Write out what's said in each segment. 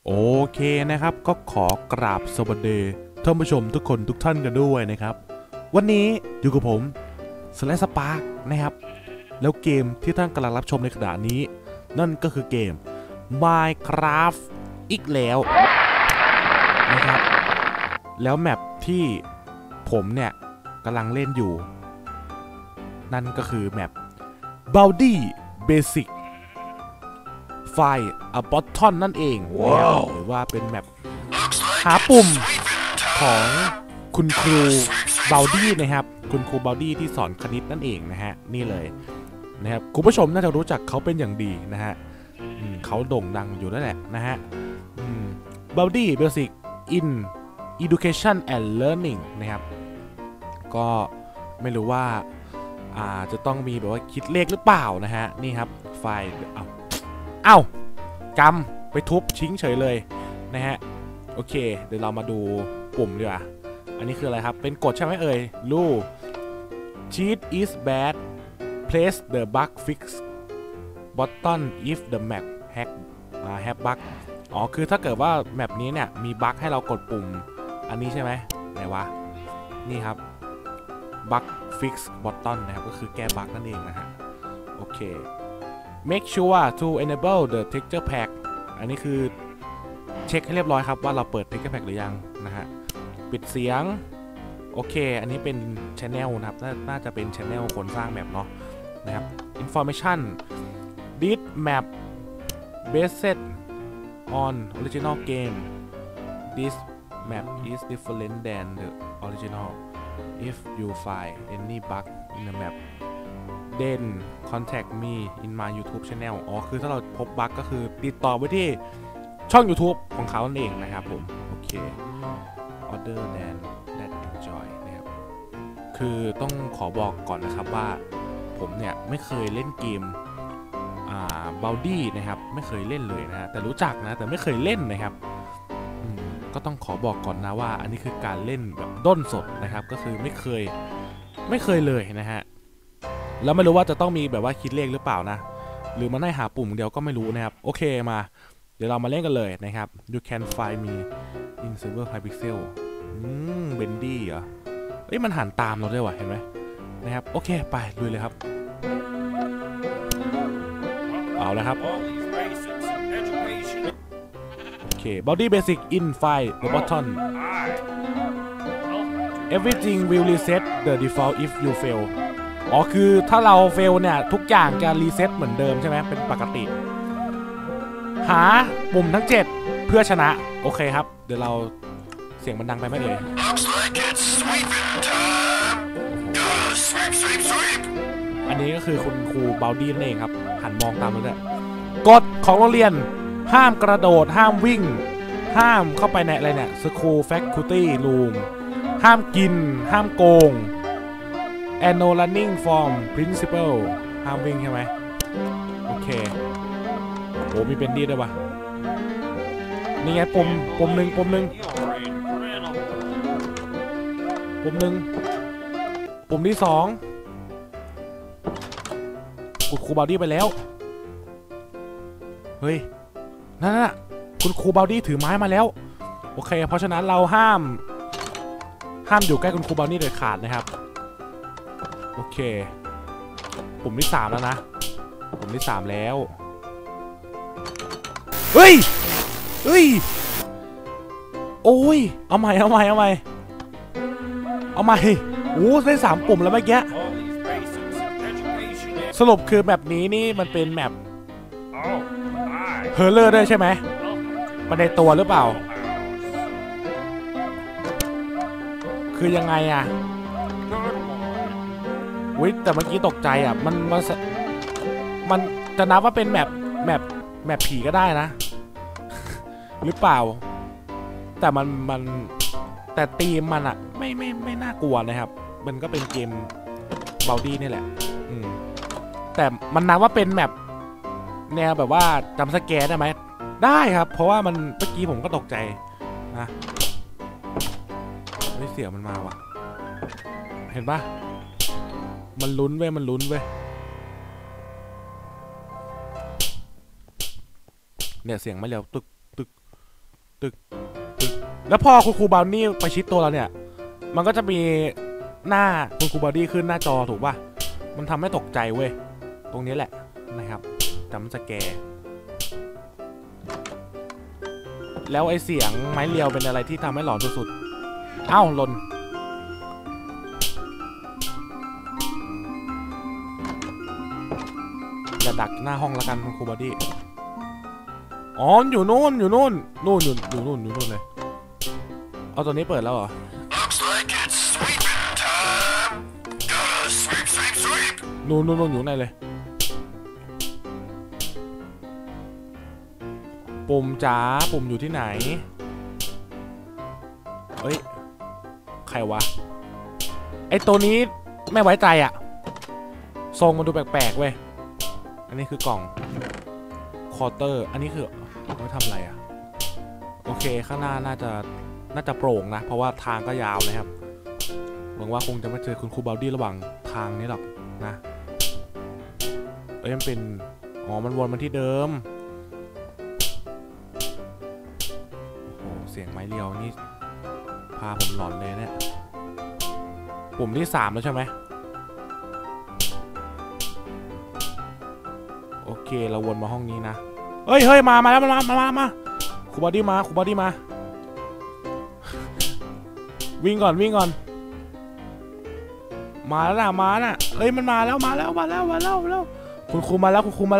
โอเคนะครับก็ขอกราบสวัสดีท่านผู้ชมทุกคนทุกท่านกันด้วยนะครับวันนี้อยู่กับผมสไลด์สปาร์กนะครับแล้วเกมที่ท่านกำลังรับชมในขณะนี้นั่นก็คือเกม Minecraft อีกแล้วนะครับแล้วแมปที่ผมเนี่ยกำลังเล่นอยู่นั่นก็คือแมป Baldi Basic Find a Button นั่นเอง wow. หรือว่าเป็นแมปหาปุ่มของคุณครูเบลดี้นะครับคุณครูเบลดี้ที่สอนคณิตนั่นเองนะฮะนี่เลยนะครับคุณผู้ชมน่าจะรู้จักเขาเป็นอย่างดีนะฮะเขาโด่งดังอยู่แล้วแหละนะฮะBaldi Basic in Education and Learning นะครับก็ไม่รู้ว่าจะต้องมีแบบว่าคิดเลขหรือเปล่านะฮะนี่ครับไฟล์เอ้ากำไปทุบทิ้งเฉยเลยนะฮะโอเคเดี๋ยวเรามาดูปุ่มดีกว่าอันนี้คืออะไรครับเป็นกฎใช่ไหมเอ่ยรู cheat is bad place the bug fix button if the map have bug อ๋อคือถ้าเกิดว่าแมปนี้เนี่ยมีบั๊กให้เรากดปุ่มอันนี้ใช่ไหมไหนวะนี่ครับ bug fix button นะครับก็คือแก้บั๊กนั่นเองนะฮะโอเคmake sure to enable the texture pack อันนี้คือเช็คให้เรียบร้อยครับว่าเราเปิด texture pack หรือยังนะฮะปิดเสียงโอเคอันนี้เป็น channel นะครับน่าจะเป็น channel คนสร้างแมปเนาะนะครับ information this map based on original game this map is different than the original if you find any bug in the map then contact me in my YouTube channel อ๋อคือถ้าเราพบบั๊กก็คือติดต่อไปที่ช่อง YouTube ของเขานั่นเองนะครับผมโอเค other than that enjoy นะครับคือต้องขอบอกก่อนนะครับว่าผมเนี่ยไม่เคยเล่นเกมBaldi นะครับไม่เคยเล่นเลยนะฮะแต่รู้จักนะแต่ไม่เคยเล่นนะครับก็ต้องขอบอกก่อนนะว่าอันนี้คือการเล่นแบบด้นสดนะครับก็คือไม่เคยเลยนะฮะแล้วไม่รู้ว่าจะต้องมีแบบว่าคิดเลขหรือเปล่านะหรือมันให้หาปุ่มเดียวก็ไม่รู้นะครับโอเคมาเดี๋ยวเรามาเล่นกันเลยนะครับ you can find me in server Hypixel Bendy เหรอเอ้ยมันหันตามเราด้วยว่ะเห็นไหมนะครับโอเคไปลุยเลยครับเอาแล้วครับโอเค Baldi Basic in Find the Button everything will reset the default if you failอ๋อคือถ้าเราเฟลเนี่ยทุกอย่างจะรีเซ็ตเหมือนเดิมใช่ไหมเป็นปกติหาปุ่มทั้ง7เพื่อชนะโอเคครับเดี๋ยวเราเสียงมันดังไปไหมเอ่ยอันนี้ก็คือคุณครูเบลดี้นั่นเองครับหันมองตามเลยด้วยกฎของโรงเรียนห้ามกระโดดห้ามวิ่งห้ามเข้าไปในอะไรเนี่ย School Faculty Room ห้ามกินห้ามโกงno running from principal ห้ามวิ่งใช่ไหมโอเคโอ้มีเป็นดีด้วยวะนี่ไงปุ่มหนึ่งปุ่มที่2กดครูเบลดี้ไปแล้วเฮ้ยนั่นน่ะคุณครูเบลดี้ถือไม้มาแล้วโอเคเพราะฉะนั้นเราห้ามอยู่ใกล้คุณครูเบลดี้โดยขาดนะครับโอเคปุ่มที่3แล้วนะปุ่มที่3แล้วเฮ้ยโอ้ยเอาใหม่โอ้ได้3ปุ่มแล้วเมื่อกี้สรุปคือแบบนี้นี่มันเป็นแมปเฮอร์เลอร์ด้วยใช่ไหมมันในตัวหรือเปล่าคือยังไงอะวิแต่เมื่อกี้ตกใจอ่ะมันจะนับว่าเป็นแมปผีก็ได้นะ หรือเปล่าแต่มันแต่ธีมมันอ่ะไม่น่ากลัวนะครับมันก็เป็นเกมBaldiนี่แหละแต่มันนับว่าเป็นแมปแนวแบบว่าจำสแกนได้ไหมได้ครับเพราะว่ามันเมื่อกี้ผมก็ตกใจนะไม่เสียงมันมาว่ะเห็นปะมันลุ้นเว้ยเนี่ยเสียงไม่เร็วตึกแล้วพอคุณครูบาวนี่ประชิดตัวเราเนี่ยมันก็จะมีหน้าคุณครูบาวนี่ขึ้นหน้าจอถูกป่ะมันทำให้ตกใจเว้ยตรงนี้แหละนะครับจำสแกร์แล้วไอเสียงไม้เรียวเป็นอะไรที่ทำให้หลอนสุดๆเอ้าหล่นอย่าดักหน้าห้องละกันคุณครูบาวนี่อ๋ออยู่นู่นอยู่นู่นนู่นอยู่นู่นอยู่นู่นเลยเอาตัวนี้เปิดแล้วเหรอนู่นอยู่ไหนเลยปุ่มจ๋าปุ่มอยู่ที่ไหนเฮ้ยใครวะไอตัวนี้ไม่ไว้ใจอะทรงมันดูแปลกๆเว้ยอันนี้คือกล่องคอเตอร์อันนี้คือเอาไว้ทำอะไรอะโอเคข้างหน้าน่าจะโปร่งนะเพราะว่าทางก็ยาวนะครับหวังว่าคงจะไม่เจอคุณครูบาวดี้ระหว่างทางนี้หรอกนะมันเป็นอ๋อมันวนมาที่เดิมโอ้เสียงไม้เรียวนี่พาผมหลอนเลยเนี่ยปุ่มที่3แล้วใช่ไหมโอเคเราวนมาห้องนี้นะเฮ้ยมาแล้วมาครูบาวดี้มาวิ่งก่อนมาแล้วนะเอ้ยมันมาแล้วคุณครูมาแล้วคุณครูมา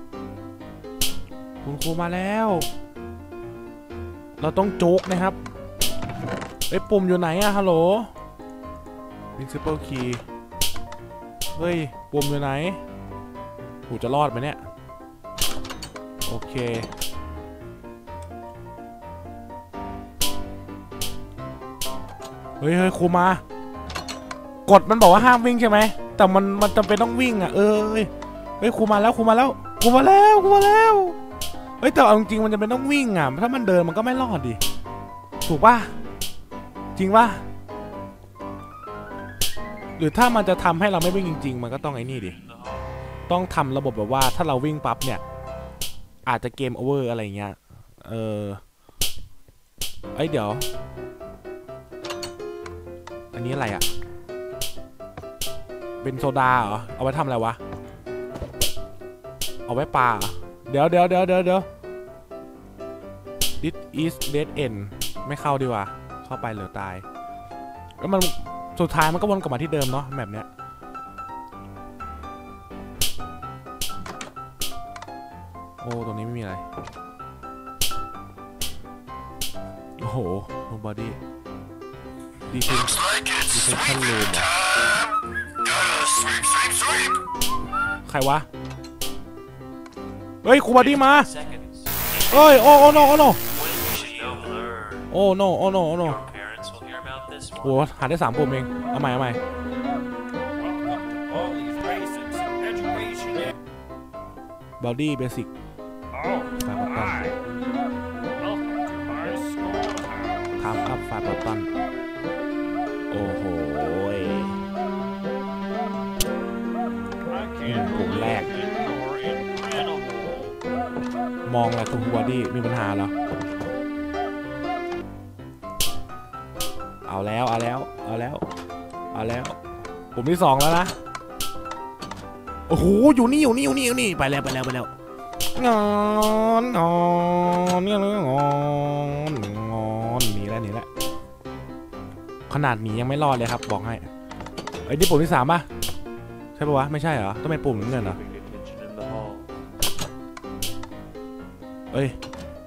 แล้วเราต้องโจกนะครับไอ้ปุ่มอยู่ไหนอะฮัลโหล Principal Key เฮ้ยปุ่มอยู่ไหนกูจะรอดไหมเนี่ยโอเคเฮ้ยครูมากดมันบอกว่าห้ามวิ่งใช่ไหมแต่มันจำเป็นต้องวิ่งอ่ะเฮ้ยครูมาแล้วเฮ้ยแต่เอาจริงๆมันจะเป็นต้องวิ่งอ่ะถ้ามันเดินมันก็ไม่รอดดิถูกป่ะจริงป่ะหรือถ้ามันจะทำให้เราไม่วิ่งจริงๆมันก็ต้องไอ้นี่ดิต้องทำระบบแบบว่าถ้าเราวิ่งปั๊บเนี่ยอาจจะเกมโอเวอร์อะไรเงี้ยเดี๋ยวอันนี้อะไรอ่ะเป็นโซดาเหรอเอาไว้ทำอะไรวะเอาไว้ปลาเดี๋ยว This is dead end ไม่เข้าดีกว่าเข้าไปเหลือตายแล้วมันสุดท้ายมันก็วนกลับมาที่เดิมเนาะแบบเนี้ยโอ้ตรงนี้ไม่มีอะไรโอ้โหโนบอดี้ดีเทนชั่นรูมเหรอใครวะเฮ้ยครูบอดี้มาเฮ้ยโอ้โนโหหาได้3 ปุ่มเองเอาใหม่บอดี้เบสิกทำอัพไฟล์ปัตตันโอ้โหปุ่มแรกมองอะไรคุณบอดี้มีปัญหาเหรอเอาแล้วปุ่มที่2แล้วนะโอ้โหอยู่นี่ไปแล้วงอนนี่แหละขนาดหนียังไม่รอดเลยครับบอกให้นี่ปุ่มที่3ป่ะใช่ปะวะไม่ใช่เหรอต้องเป็นปุ่มเงินเหรอเอ้ย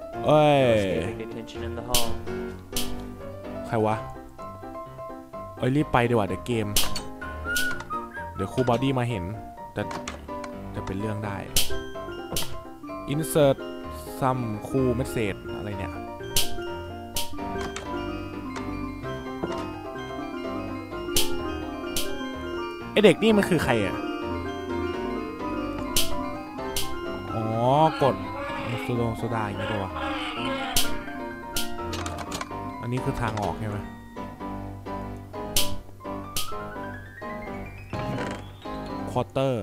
ใครวะรีบไปดีกว่าเดี๋ยวเกมเดี๋ยวครูบอดี้มาเห็นจะเป็นเรื่องได้ insert some cool message อะไรเนี่ยไอเด็กนี่มันคือใครอ่ะอ๋อกดโซดาอย่างนี้ตัวอันนี้คือทางออกใช่ไหมควอเตอร์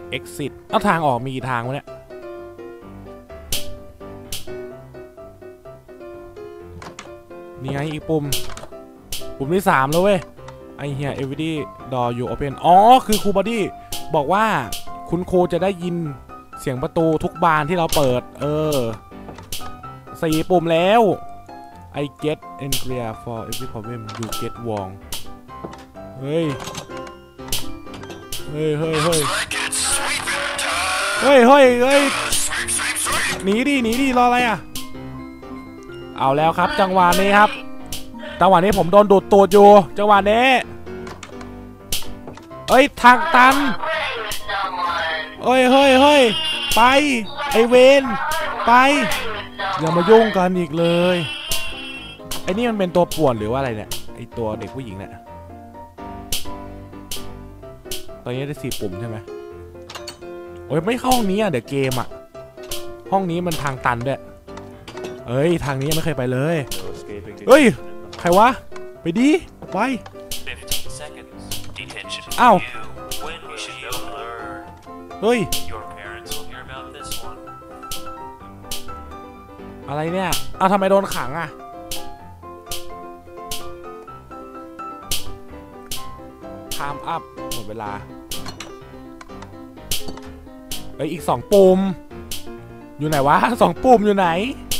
exit แล้วทางออกมีกี่ทางวะเนี่ยนี่ไงอีกปุ่มที่3แล้วเว้ยไอเฮีย every door you open อ๋อคือครูบอดี้บอกว่าคุณครูจะได้ยินเสียงประตูทุกบานที่เราเปิด4 ปุ่มแล้ว I get angrier for every problem you get wrong เฮ้ยหนีดิรออะไรอ่ะเอาแล้วครับจังหวะนี้ครับจังหวะนี้ผมโดนดูดตูดอยู่จังหวะนี้ทางตันเฮ้ยไปไอเวนไปอย่ามายุ่งกันอีกเลยไอนี่มันเป็นตัวป่วนหรือว่าอะไรเนี่ยไอตัวเด็กผู้หญิงเนี่ยตอนนี้ได้4 ปุ่มใช่ไหมไม่เข้าห้องนี้อ่ะเดี๋ยวเกมอ่ะห้องนี้มันทางตันด้วยทางนี้ยังไม่เคยไปเลยใครวะไปดิไปอ้าวอะไรเนี่ยทำไมโดนขังอ่ะtime up หมดเวลาอีก2 ปุ่มอยู่ไหนวะ2 ปุ่มอยู่ไหน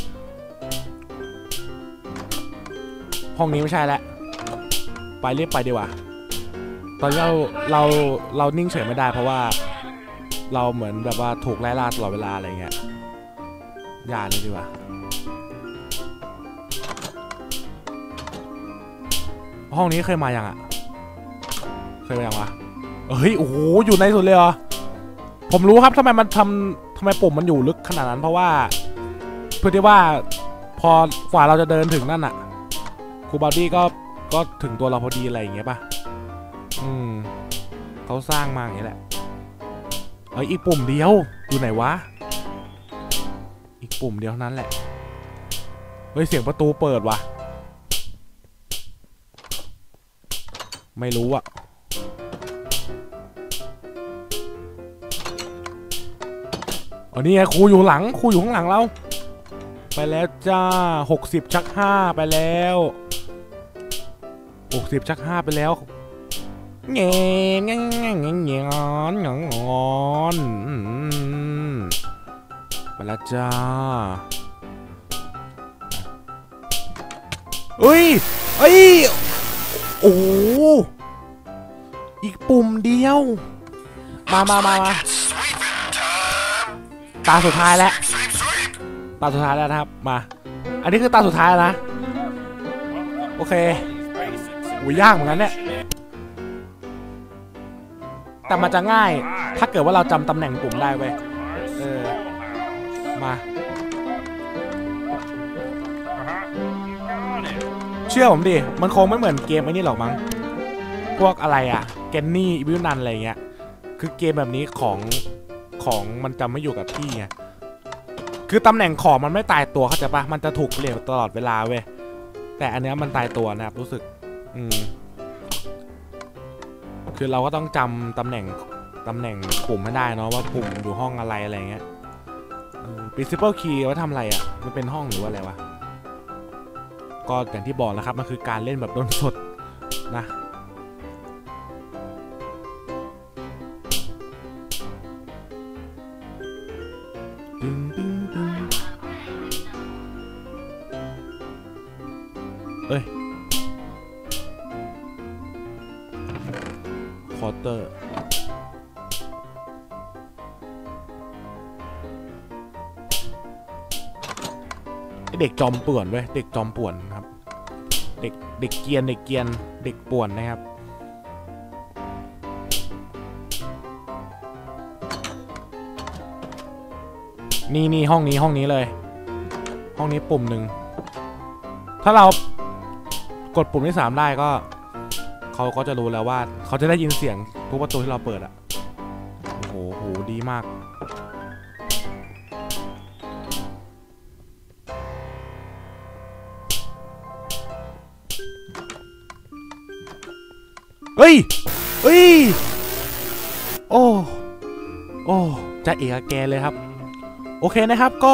ห้องนี้ไม่ใช่แล้วไปเรียบไปดีกว่าตอนนี้เรานิ่งเฉยไม่ได้เพราะว่าเราเหมือนแบบว่าถูกไล่ล่าตลอดเวลาอะไรเงี้ยอย่าเลยดีกว่าห้องนี้เคยมายังอ่ะเคยมายังวะโอ้โหอยู่ในสุดเลยเหรอผมรู้ครับทำไมปุ่มมันอยู่ลึกขนาดนั้นเพราะว่าเพื่อที่ว่าพอกว่าเราจะเดินถึงนั่นอ่ะครูบอดี้ก็ถึงตัวเราพอดีอะไรอย่างเงี้ยป่ะเขาสร้างมาอย่างนี้แหละอีกปุ่มเดียวอยู่ไหนวะอีกปุ่มเดียวนั้นแหละเสียงประตูเปิดว่ะไม่รู้อ่ะนี่ไงครูอยู่ข้างหลังเราไปแล้วจ้า60 ชัก 5ไปแล้ว60 ชัก 5ไปแล้วเงี้ยไปแล้วจ้าโอ้อีกปุ่มเดียวมาตาสุดท้ายแล้วนะครับมาอันนี้คือตาสุดท้ายนะโอเคยากเหมือนกันเนี่ยแต่มันจะง่ายถ้าเกิดว่าเราจำตำแหน่งปุ่มได้เว้ยมาเชื่อผมดิมันคงไม่เหมือนเกมไอ้นี่หรอกมั้งพวกอะไรอ่ะแกนนี่วิวนันอะไรเงี้ยคือเกมแบบนี้ของมันจำไม่อยู่กับที่ไงคือตำแหน่งของมันไม่ตายตัวเข้าใจปะมันจะถูกเปลี่ยนตลอดเวลาเว้ยแต่อันเนี้ยมันตายตัวนะครับรู้สึกคือเราก็ต้องจำตำแหน่งปุ่มให้ได้เนาะว่าปุ่มอยู่ห้องอะไรเงี้ยprincipal key ว่าทำอะไรอ่ะมันเป็นห้องหรือว่าอะไรวะก็อย่างที่บอกนะครับมันคือการเล่นแบบโดนสดนะคอร์เตอร์เด็กจอมป่วนเว้ยเด็กจอมป่วนครับเด็กเกียนเด็กป่วนนะครับนี่ห้องนี้เลยห้องนี้ปุ่มหนึ่งถ้าเรากดปุ่มที่3ได้ก็เขาก็จะรู้แล้วว่าเขาจะได้ยินเสียงทุกประตูที่เราเปิดอ่ะโอ้โหดีมากโอ้โอ้จะเอกแกเลยครับโอเคนะครับก็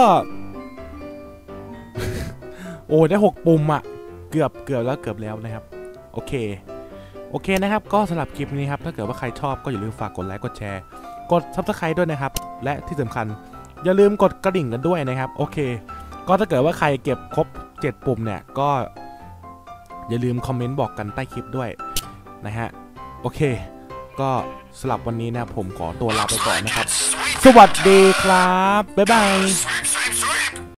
โอ้ได้6ปุ่มอ่ะเกือบแล้วนะครับโอเคนะครับก็สำหรับคลิปนี้ครับถ้าเกิดว่าใครชอบก็อย่าลืมฝากกดไลค์กดแชร์กด Subscribe ด้วยนะครับและที่สำคัญอย่าลืมกดกระดิ่งกันด้วยนะครับโอเคก็ถ้าเกิดว่าใครเก็บครบ7ปุ่มเนี่ยก็อย่าลืมคอมเมนต์บอกกันใต้คลิปด้วยนะฮะโอเคก็สำหรับวันนี้นะผมขอตัวลาไปก่อนนะครับสวัสดีครับบ๊ายบาย